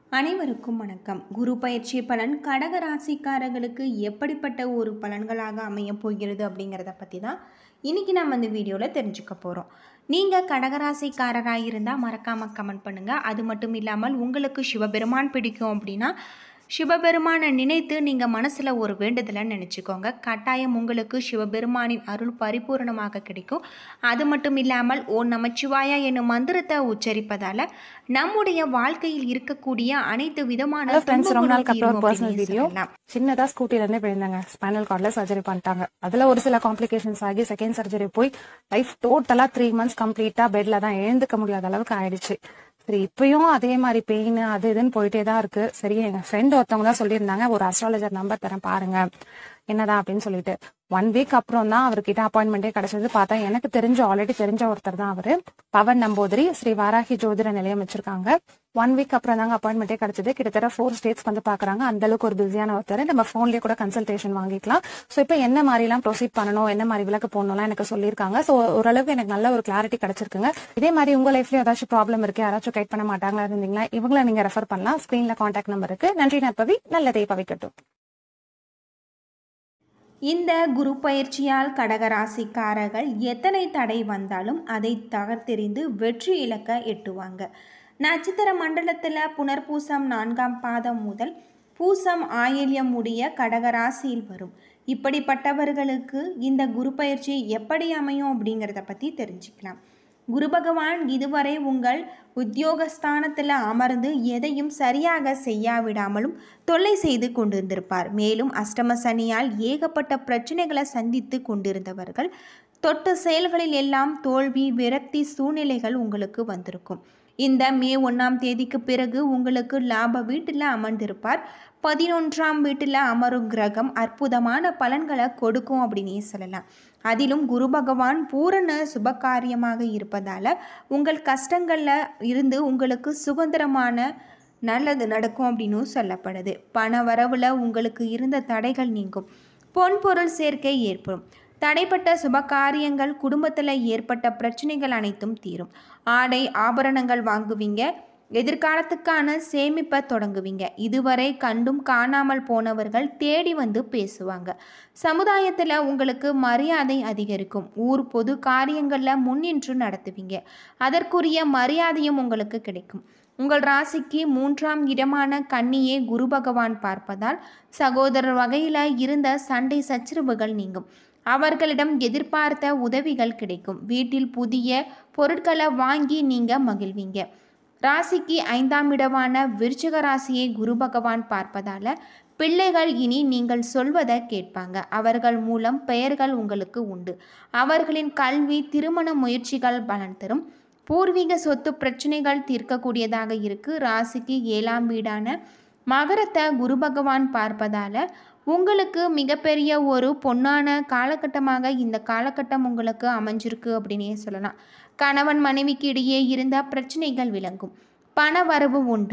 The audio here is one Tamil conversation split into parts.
அனைவருக்கும் வணக்கம். குரு பயிற்சி பலன் கடக ராசிக்காரர்களுக்கு எப்படிப்பட்ட ஒரு பலன்களாக அமையப் போகிறது அப்படிங்கிறத பற்றி தான் இன்றைக்கி நம்ம இந்த வீடியோவில் தெரிஞ்சுக்க போகிறோம். நீங்கள் கடகராசிக்காரராக இருந்தால் மறக்காமல் கமெண்ட் பண்ணுங்கள். அது மட்டும் இல்லாமல் உங்களுக்கு சிவபெருமான் பிடிக்கும் அப்படின்னா சிவபெருமானை நினைத்து நீங்கள் மனசில் ஒரு வேண்டுதலை நினச்சிக்கோங்க. கட்டாயம் உங்களுக்கு சிவபெருமானின் அருள் பரிபூர்ணமாக கிடைக்கும். அது மட்டும் இல்லாமல் ஓம் நமச்சிவாயா என்னும் மந்திரத்தை உச்சரிப்பதால் நம்முடைய வாழ்க்கையில் இருக்கக்கூடிய அனைத்து விதமான சின்னதா ஸ்கூட்டில இருந்து விழுந்தாங்க. ஸ்பைனல் கார்ட்ல சர்ஜரி பண்ணிட்டாங்க. அதுல ஒரு சில காம்ப்ளிகேஷன்ஸ் ஆகி செகண்ட் சர்ஜரி போய் லைஃப் டோட்டலா 3 months கம்ப்ளீட்டா பெட்ல தான் எழுந்துக்க முடியாத அளவுக்கு ஆயிடுச்சு. சரி, இப்பயும் அதே மாதிரி பெயின் அது இதுன்னு போயிட்டே தான் இருக்கு. சரி, எங்க ஃப்ரெண்ட் ஒருத்தவங்க தான் சொல்லியிருந்தாங்க, ஒரு அஸ்ட்ராலஜர் நம்பர் தரேன் பாருங்க என்னதான் அப்படின்னு சொல்லிட்டு 1 week அப்புறம் தான் அவர்கிட்ட அப்பாயின்மெண்டே கிடைச்சது. பார்த்தா எனக்கு ஆல்ரெடி தெரிஞ்ச ஒருத்தர் தான் அவரு. பவன் நம்பூதிரி ஸ்ரீ வாராகி ஜோதிட நிலையம் வச்சிருக்காங்க. 1 week அப்புறம் தாங்க அப்பாயின்மெண்டே கிடைச்சது. கிட்டத்தட்ட 4 states வந்து பாக்குறாங்க. அந்த அளவுக்கு ஒரு பிஸியான ஒருத்தர். நம்ம போன்லயே கூட கன்சல்டேஷன் வாங்கிக்கலாம். ஸோ இப்போ என்ன மாதிரி எல்லாம் ப்ரொசீட் பண்ணணும், என்ன மாதிரி விளக்கு போடணும்லாம் எனக்கு சொல்லியிருக்காங்க. ஸோ ஓரளவுக்கு எனக்கு நல்ல ஒரு கிளாரிட்டி கிடைச்சிருக்குங்க. இதே மாதிரி உங்க லைஃப்லயும் ஏதாச்சும் ப்ராப்ளம் இருக்கு, யாராச்சும் கைட் பண்ண மாட்டாங்களா இருந்தீங்களா, இவங்களை நீங்க ரெஃபர் பண்ணலாம். ஸ்கிரீன்ல கான்டாக்ட் நம்பர் இருக்கு. நன்றி நற்பவி, நல்லதே பவிக்கட்டும். இந்த குரு பயிற்சியால் கடகராசிக்காரர்கள் எத்தனை தடை வந்தாலும் அதை தகர்த்தெறிந்து வெற்றி இலக்க எட்டுவாங்க. நட்சத்திர மண்டலத்தில் புனர்பூசம் 4ஆம் பாதம் முதல் பூசம் ஆயில்யம் முடிய கடகராசியில் வரும். இப்படிப்பட்டவர்களுக்கு இந்த குரு பயிற்சி எப்படி அமையும் அப்படிங்கிறத பற்றி தெரிஞ்சுக்கலாம். குரு பகவான் இதுவரை உங்கள் உத்தியோகஸ்தானத்தில் அமர்ந்து எதையும் சரியாக செய்யாவிடாமலும் தொல்லை செய்து கொண்டிருந்திருப்பார். மேலும் அஷ்டம சனியால் ஏகப்பட்ட பிரச்சனைகளை சந்தித்து கொண்டிருந்தவர்கள் தொட்ட செயல்களில் எல்லாம் தோல்வி விரக்தி சூழ்நிலைகள் உங்களுக்கு வந்திருக்கும். இந்த மே 1ஆம் தேதிக்கு பிறகு உங்களுக்கு லாப வீட்டில் அமர்ந்திருப்பார். 11ஆம் வீட்டில் அமரும் கிரகம் அற்புதமான பலன்களை கொடுக்கும் அப்படின்னே சொல்லலாம். அதிலும் குரு பகவான் பூரண சுபகாரியமாக இருப்பதால் உங்கள் கஷ்டங்களில் இருந்து உங்களுக்கு சுதந்திரமான நல்லது நடக்கும் அப்படின்னு சொல்லப்படுது. பண வரவில் உங்களுக்கு இருந்த தடைகள் நீங்கும். பொன்பொருள் சேர்க்கை ஏற்படும். தடைப்பட்ட சுபகாரியங்கள், குடும்பத்தில் ஏற்பட்ட பிரச்சனைகள் அனைத்தும் தீரும். ஆடை ஆபரணங்கள் வாங்குவீங்க. எதிர்காலத்துக்கான சேமிப்பை தொடங்குவீங்க. இதுவரை கண்டும் காணாமல் போனவர்கள் தேடி வந்து பேசுவாங்க. சமுதாயத்தில் உங்களுக்கு மரியாதை அதிகரிக்கும். ஊர் பொது காரியங்களில் முன்னின்று நடத்துவீங்க. அதற்குரிய மரியாதையும் உங்களுக்கு கிடைக்கும். உங்கள் ராசிக்கு 3ஆம் இடமான கன்னியை குரு பகவான் பார்ப்பதால் சகோதரர் வகையில் இருந்த சண்டை சச்சரவுகள் நீங்கும். அவர்களிடம் எதிர்பார்த்த உதவிகள் கிடைக்கும். வீட்டில் புதிய பொருட்களை வாங்கி நீங்கள் மகிழ்வீங்க. ராசிக்கு 5ஆம் இடமான விருச்சிக ராசியை குரு பகவான் பார்ப்பதால் பிள்ளைகள் இனி நீங்கள் சொல்வதை கேட்பாங்க. அவர்கள் மூலம் பெயர்கள் உங்களுக்கு உண்டு. அவர்களின் கல்வி திருமண முயற்சிகள் பலன் தரும். பூர்வீக சொத்து பிரச்சனைகள் தீர்க்கக்கூடியதாக இருக்கு. ராசிக்கு 7ஆம் வீடான மகரத்தை குரு பகவான் பார்ப்பதால் உங்களுக்கு மிகப்பெரிய ஒரு பொன்னான காலகட்டமாக இந்த காலகட்டம் உங்களுக்கு அமைஞ்சிருக்கு அப்படின்னே சொல்லலாம். கணவன் மனைவிக்கு இடையே இருந்த பிரச்சனைகள் விளங்கும். பண வரவு உண்டு.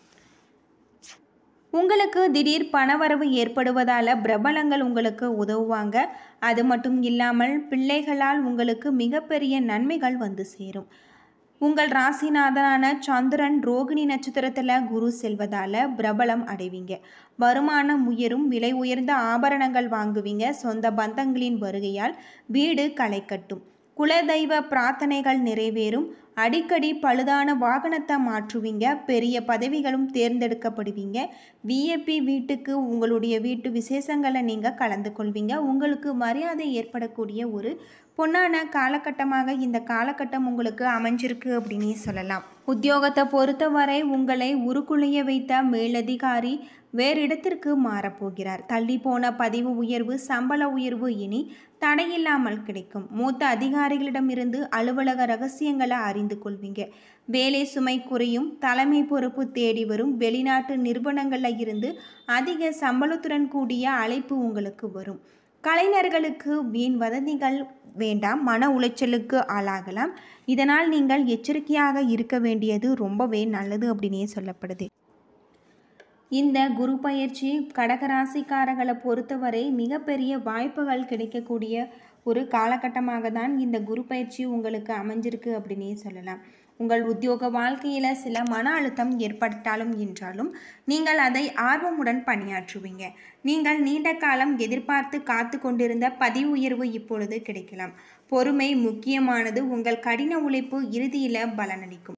உங்களுக்கு திடீர் பணவரவு ஏற்படுவதால் பிரபலங்கள் உங்களுக்கு உதவுவாங்க. அது மட்டும் இல்லாமல் பிள்ளைகளால் உங்களுக்கு மிகப்பெரிய நன்மைகள் வந்து சேரும். உங்கள் ராசிநாதனான சந்திரன் ரோகிணி நட்சத்திரத்தில் குரு செல்வதால் பிரபலம் அடைவீங்க. வருமானம் உயரும். விலை உயர்ந்த ஆபரணங்கள் வாங்குவீங்க. சொந்த பந்தங்களின் வருகையால் வீடு களை கட்டும். குலதெய்வ பிரார்த்தனைகள் நிறைவேறும். அடிக்கடி பழுதான வாகனத்தை மாற்றுவீங்க. பெரிய பதவிகளும் தேர்ந்தெடுக்கப்படுவீங்க. விஐபி வீட்டுக்கு உங்களுடைய வீட்டு விசேஷங்களை நீங்கள் கலந்து கொள்வீங்க. உங்களுக்கு மரியாதை ஏற்படக்கூடிய ஒரு பொன்னான காலகட்டமாக இந்த காலகட்டம் உங்களுக்கு அமைஞ்சிருக்கு அப்படின்னே சொல்லலாம். உத்தியோகத்தை பொறுத்தவரை உங்களை உருக்குலைய வைத்த மேலதிகாரி வேறு இடத்திற்கு மாறப்போகிறார். தள்ளி போன பதிவு உயர்வு, சம்பள உயர்வு இனி தடையில்லாமல் கிடைக்கும். மூத்த அதிகாரிகளிடமிருந்து அலுவலக ரகசியங்களை அறிந்து கொள்வீங்க. வேலை சுமை குறையும். தலைமை பொறுப்பு தேடி வரும். வெளிநாட்டு நிறுவனங்களில் இருந்து அதிக சம்பளத்துடன் கூடிய அழைப்பு உங்களுக்கு வரும். கலைஞர்களுக்கு வீண் வதந்திகள் வேண்டாம். மன உளைச்சலுக்கு ஆளாகலாம். இதனால் நீங்கள் எச்சரிக்கையாக இருக்க வேண்டியது ரொம்பவே நல்லது அப்படின்னே சொல்லப்படுது. இந்த குரு பயிற்சி கடகராசிக்காரர்களை பொறுத்தவரை மிகப்பெரிய வாய்ப்புகள் கிடைக்கக்கூடிய ஒரு காலகட்டமாக தான் இந்த குரு பயிற்சி உங்களுக்கு அமைஞ்சிருக்கு அப்படின்னே சொல்லலாம். உங்கள் உத்தியோக வாழ்க்கையில் சில மன அழுத்தம் ஏற்பட்டாலும் என்றாலும் நீங்கள் அதை ஆர்வமுடன் பணியாற்றுவீங்க. நீங்கள் நீண்ட காலம் எதிர்பார்த்து காத்து கொண்டிருந்த பதவி உயர்வு இப்பொழுது கிடைக்கலாம். பொறுமை முக்கியமானது. உங்கள் கடின உழைப்பு இறுதியில் பலனளிக்கும்.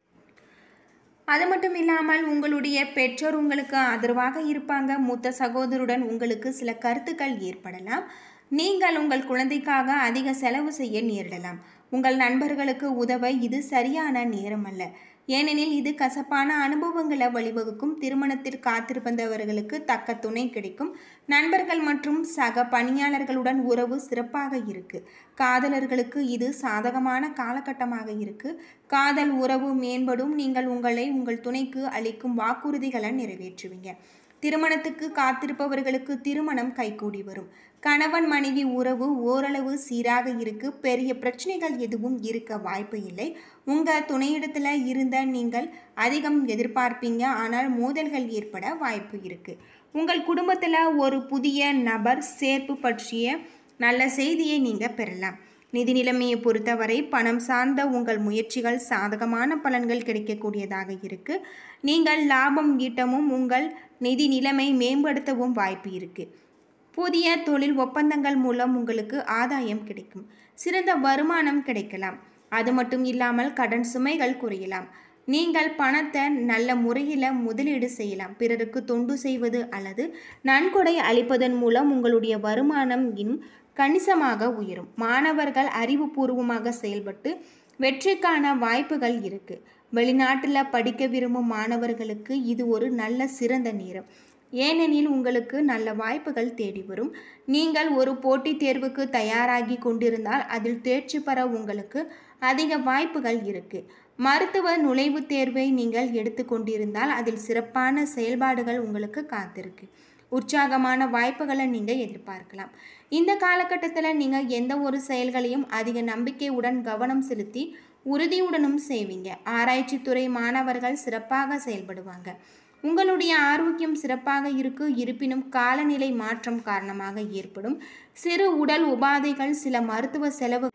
அது மட்டும் இல்லாமல் உங்களுடைய பெற்றோர் உங்களுக்கு ஆதரவாக இருப்பாங்க. மூத்த சகோதரருடன் உங்களுக்கு சில கருத்துக்கள் ஏற்படலாம். நீங்கள் உங்கள் குழந்தைக்காக அதிக செலவு செய்ய நேரிடலாம். உங்கள் நண்பர்களுக்கு உதவ இது சரியான நேரம் அல்ல, ஏனெனில் இது கசப்பான அனுபவங்களை வழிவகுக்கும். திருமணத்தில் காத்திருப்பவர்களுக்கு தக்க துணை கிடைக்கும். நண்பர்கள் மற்றும் சக பணியாளர்களுடன் உறவு சிறப்பாக இருக்கு. காதலர்களுக்கு இது சாதகமான காலகட்டமாக இருக்கு. காதல் உறவு மேம்படும். நீங்கள் உங்கள் துணைக்கு அளிக்கும் வாக்குறுதிகளை நிறைவேற்றுவீங்க. திருமணத்துக்கு காத்திருப்பவர்களுக்கு திருமணம் கைகூடி வரும். கணவன் மனைவி உறவு ஓரளவு சீராக இருக்கு. பெரிய பிரச்சனைகள் எதுவும் இருக்க வாய்ப்பு இல்லை. உங்கள் துணையிடத்தில் இருந்த நீங்கள் அதிகம் எதிர்பார்ப்பீங்க, ஆனால் மோதல்கள் ஏற்பட வாய்ப்பு இருக்கு. உங்கள் குடும்பத்தில் ஒரு புதிய நபர் சேர்ப்பு பற்றிய நல்ல செய்தியை நீங்கள் பெறலாம். நிதி நிலைமையை பொறுத்தவரை பணம் சார்ந்த உங்கள் முயற்சிகள் சாதகமான பலன்கள் கிடைக்கக்கூடியதாக இருக்கு. நீங்கள் லாபம் ஈட்டவும் உங்கள் நிதி நிலைமை மேம்படுத்தவும் வாய்ப்பு இருக்கு. புதிய தொழில் ஒப்பந்தங்கள் மூலம் உங்களுக்கு ஆதாயம் கிடைக்கும். சிறந்த வருமானம் கிடைக்கலாம். அது மட்டும் இல்லாமல் கடன் சுமைகள் குறையலாம். நீங்கள் பணத்தை நல்ல முறையில் முதலீடு செய்யலாம். பிறருக்கு தொண்டு செய்வது அல்லது நன்கொடை அளிப்பதன் மூலம் உங்களுடைய வருமானம் இன்னும் கணிசமாக உயரும். மாணவர்கள் அறிவுபூர்வமாக செயல்பட்டு வெற்றிக்கான வாய்ப்புகள் இருக்கு. வெளிநாட்டில் படிக்க விரும்பும் மாணவர்களுக்கு இது ஒரு நல்ல சிறந்த நேரம், ஏனெனில் உங்களுக்கு நல்ல வாய்ப்புகள் தேடி வரும். நீங்கள் ஒரு போட்டித் தேர்வுக்கு தயாராகி கொண்டிருந்தால் அதில் தேர்ச்சி பெற உங்களுக்கு அதிக வாய்ப்புகள் இருக்கு. மருத்துவ நுழைவுத் தேர்வை நீங்கள் எடுத்துக்கொண்டிருந்தால் அதில் சிறப்பான செயல்பாடுகள் உங்களுக்கு காத்திருக்கு. உற்சாகமான வாய்ப்புகளை நீங்கள் எதிர்பார்க்கலாம். இந்த காலகட்டத்தில் நீங்கள் எந்த ஒரு செயல்களையும் அதிக நம்பிக்கையுடன் கவனம் செலுத்தி உறுதியுடனும் செய்வீங்க. ஆராய்ச்சி துறை மாணவர்கள் சிறப்பாக செயல்படுவாங்க. உங்களுடைய ஆரோக்கியம் சிறப்பாக இருக்கு. இருப்பினும் காலநிலை மாற்றம் காரணமாக ஏற்படும் சிறு உடல் உபாதைகள், சில மருத்துவ செலவு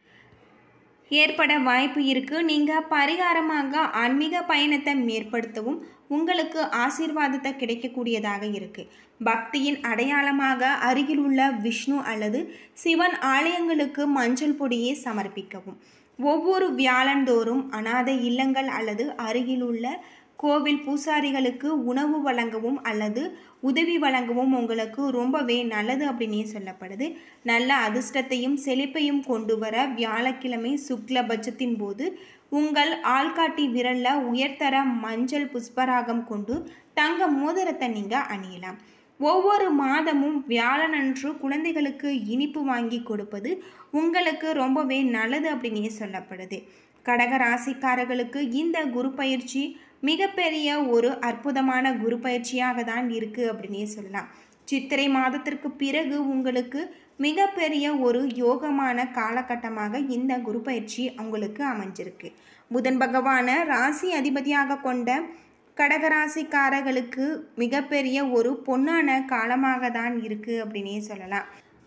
ஏற்பட வாய்ப்பு இருக்கு. நீங்கள் பரிகாரமாக ஆன்மீக பயணத்தை மேற்படுத்தவும் உங்களுக்கு ஆசீர்வாதத்தை கிடைக்கக்கூடியதாக இருக்கு. பக்தியின் அடையாளமாக அருகில் உள்ள விஷ்ணு அல்லது சிவன் ஆலயங்களுக்கு மஞ்சள் பொடியை சமர்ப்பிக்கவும். ஒவ்வொரு வியாழந்தோறும் அனாதை இல்லங்கள் அல்லது அருகிலுள்ள கோவில் பூசாரிகளுக்கு உணவு வழங்கவும் அல்லது உதவி வழங்கவும் உங்களுக்கு ரொம்பவே நல்லது அப்படின்னே சொல்லப்படுது. நல்ல அதிர்ஷ்டத்தையும் செழிப்பையும் கொண்டு வர வியாழக்கிழமை சுக்லபட்சத்தின் போது உங்கள் ஆள்காட்டி விரலில் உயர்தர மஞ்சள் புஷ்பராகம் கொண்டு தங்க மோதிரத்தை நீங்கள் அணியலாம். ஒவ்வொரு மாதமும் வியாழனன்று குழந்தைகளுக்கு இனிப்பு வாங்கி கொடுப்பது உங்களுக்கு ரொம்பவே நல்லது அப்படின்னே சொல்லப்படுது. கடக ராசிக்காரர்களுக்கு இந்த குரு பயிற்சி மிகப்பெரிய ஒரு அற்புதமான குரு பயிற்சியாக தான் இருக்குது அப்படின்னே சொல்லலாம். சித்திரை மாதத்திற்கு பிறகு உங்களுக்கு மிகப்பெரிய ஒரு யோகமான காலகட்டமாக இந்த குரு பயிற்சி உங்களுக்கு அமைஞ்சிருக்கு. புதன் பகவானை ராசி அதிபதியாக கொண்ட கடகராசிக்காரர்களுக்கு மிகப்பெரிய ஒரு பொன்னான காலமாக தான் இருக்குது அப்படின்னே சொல்லலாம்.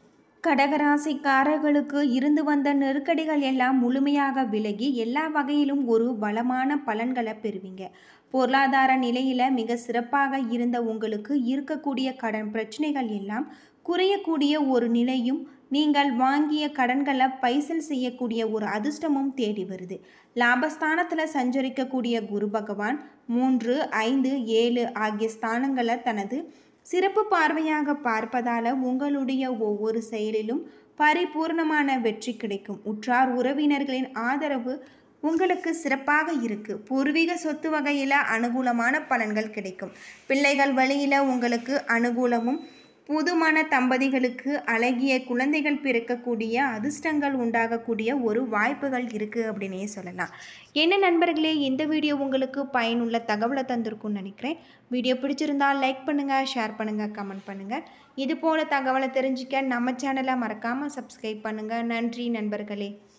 கடகராசிக்காரர்களுக்கு இருந்து வந்த நெருக்கடிகள் எல்லாம் முழுமையாக விலகி எல்லா வகையிலும் ஒரு வளமான பலன்களை பெறுவீங்க. பொருளாதார நிலையில் மிக சிறப்பாக இருந்த உங்களுக்கு இருக்கக்கூடிய கடன் பிரச்சனைகள் எல்லாம் குறையக்கூடிய ஒரு நிலையும், நீங்கள் வாங்கிய கடன்களை பைசல் செய்யக்கூடிய ஒரு அதிர்ஷ்டமும் தேடி வருது. லாபஸ்தானத்தில் சஞ்சரிக்கக்கூடிய குரு பகவான் 3, 5, 7 ஆகிய ஸ்தானங்களை தனது சிறப்பு பார்வையாக பார்ப்பதால் உங்களுடைய ஒவ்வொரு செயலிலும் பரிபூர்ணமான வெற்றி கிடைக்கும். உற்றார் உறவினர்களின் ஆதரவு உங்களுக்கு சிறப்பாக இருக்கு. பூர்வீக சொத்து வகையில் அனுகூலமான பலன்கள் கிடைக்கும். பிள்ளைகள் வழியில் உங்களுக்கு அனுகூலமும், புதுமண தம்பதிகளுக்கு அழகிய குழந்தைகள் பிறக்கக்கூடிய அதிர்ஷ்டங்கள் உண்டாகக்கூடிய ஒரு வாய்ப்புகள் இருக்குது அப்படின்னே சொல்லலாம். என்ன நண்பர்களே, இந்த வீடியோ உங்களுக்கு பயனுள்ள தகவலை தந்திருக்கும்னு நினைக்கிறேன். வீடியோ பிடிச்சிருந்தால் லைக் பண்ணுங்கள், ஷேர் பண்ணுங்கள், கமெண்ட் பண்ணுங்கள். இது போல தகவலை தெரிஞ்சுக்க நம்ம சேனலை மறக்காமல் சப்ஸ்கிரைப் பண்ணுங்கள். நன்றி நண்பர்களே.